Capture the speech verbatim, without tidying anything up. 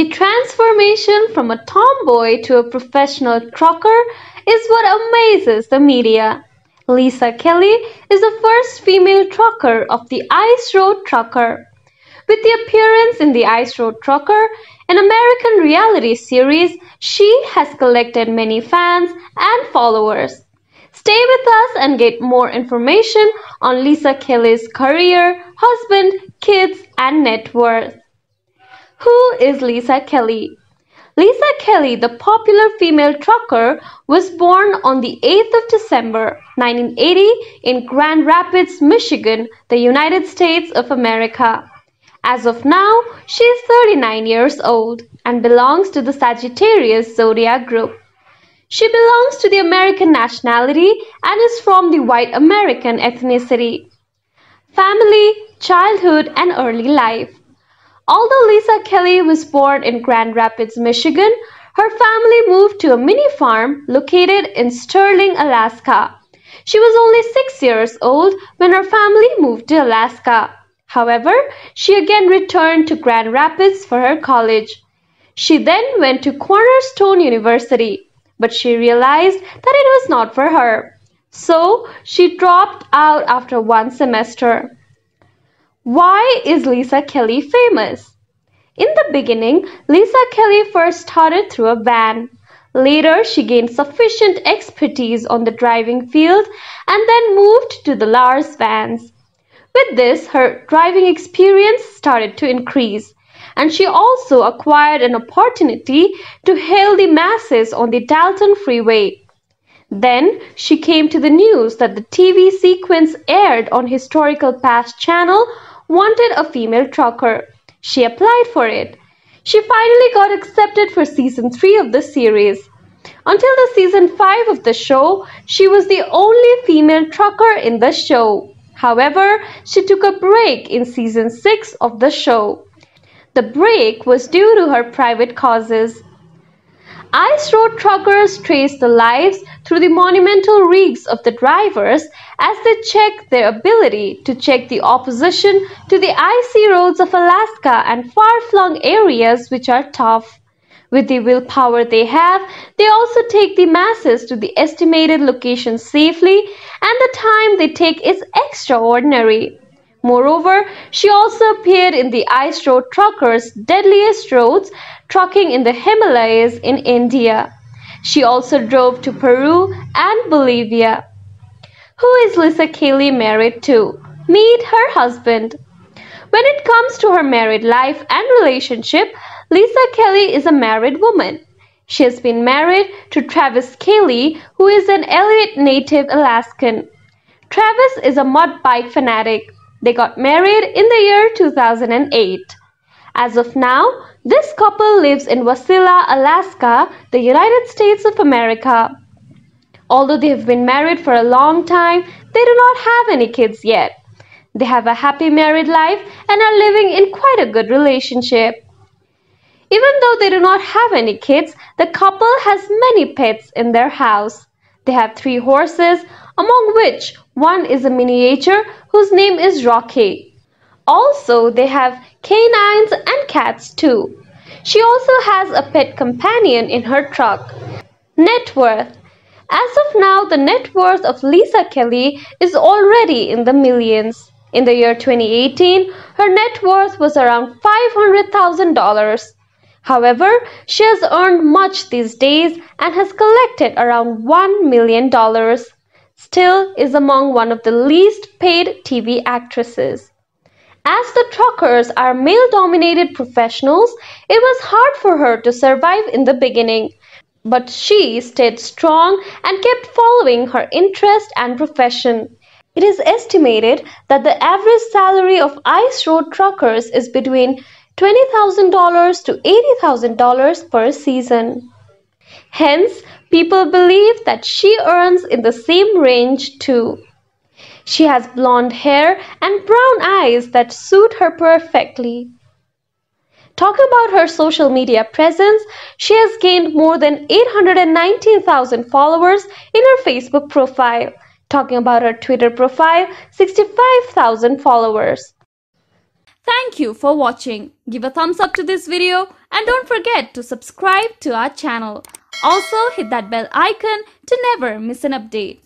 The transformation from a tomboy to a professional trucker is what amazes the media. Lisa Kelly is the first female trucker of the Ice Road Trucker. With the appearance in the Ice Road Trucker, an American reality series, she has collected many fans and followers. Stay with us and get more information on Lisa Kelly's career, husband, kids, and net worth. Who is Lisa Kelly? Lisa Kelly, the popular female trucker, was born on the eighth of December nineteen eighty in Grand Rapids, Michigan, the United States of America. As of now, she is thirty-nine years old and belongs to the Sagittarius zodiac group. She belongs to the American nationality and is from the white American ethnicity. Family, childhood, and early life. Although Lisa Kelly was born in Grand Rapids, Michigan, her family moved to a mini farm located in Sterling, Alaska. She was only six years old when her family moved to Alaska. However, she again returned to Grand Rapids for her college. She then went to Cornerstone University, but she realized that it was not for her. So, she dropped out after one semester. Why is Lisa Kelly famous? In the beginning, Lisa Kelly first started through a van. Later, she gained sufficient expertise on the driving field and then moved to the Lars vans. With this, her driving experience started to increase, and she also acquired an opportunity to hail the masses on the Dalton Freeway. Then she came to the news that the T V sequence aired on Historical Past channel wanted a female trucker. She applied for it. She finally got accepted for season three of the series. Until the season five of the show, she was the only female trucker in the show. However, she took a break in season six of the show. The break was due to her private causes. Ice Road truckers trace the lives through the monumental rigs of the drivers as they check their ability to check the opposition to the icy roads of Alaska and far-flung areas which are tough. With the willpower they have, they also take the masses to the estimated location safely, and the time they take is extraordinary. Moreover, she also appeared in the Ice Road Truckers' Deadliest Roads, trucking in the Himalayas in India. She also drove to Peru and Bolivia. Who is Lisa Kelly married to? Meet her husband. When it comes to her married life and relationship, Lisa Kelly is a married woman. She has been married to Traves Kelly, who is an Inuit native Alaskan. Traves is a mud bike fanatic. They got married in the year two thousand eight. As of now, this couple lives in Wasilla, Alaska, the United States of America. Although they have been married for a long time, they do not have any kids yet. They have a happy married life and are living in quite a good relationship. Even though they do not have any kids, the couple has many pets in their house. They have three horses, among which one is a miniature whose name is Rocky. Also, they have canines and cats too. She also has a pet companion in her truck. Net worth. As of now, the net worth of Lisa Kelly is already in the millions. In the year twenty eighteen, her net worth was around five hundred thousand dollars. However, she has earned much these days and has collected around one million dollars. Still is among one of the least paid T V actresses. As the truckers are male-dominated professionals, it was hard for her to survive in the beginning. But she stayed strong and kept following her interest and profession. It is estimated that the average salary of Ice Road truckers is between twenty thousand dollars to eighty thousand dollars per season. Hence, people believe that she earns in the same range too. She has blonde hair and brown eyes that suit her perfectly. Talking about her social media presence, she has gained more than eight hundred nineteen thousand followers in her Facebook profile. Talking about her Twitter profile, sixty-five thousand followers. Thank you for watching. Give a thumbs up to this video And don't forget to subscribe to our channel. Also hit that bell icon to never miss an update.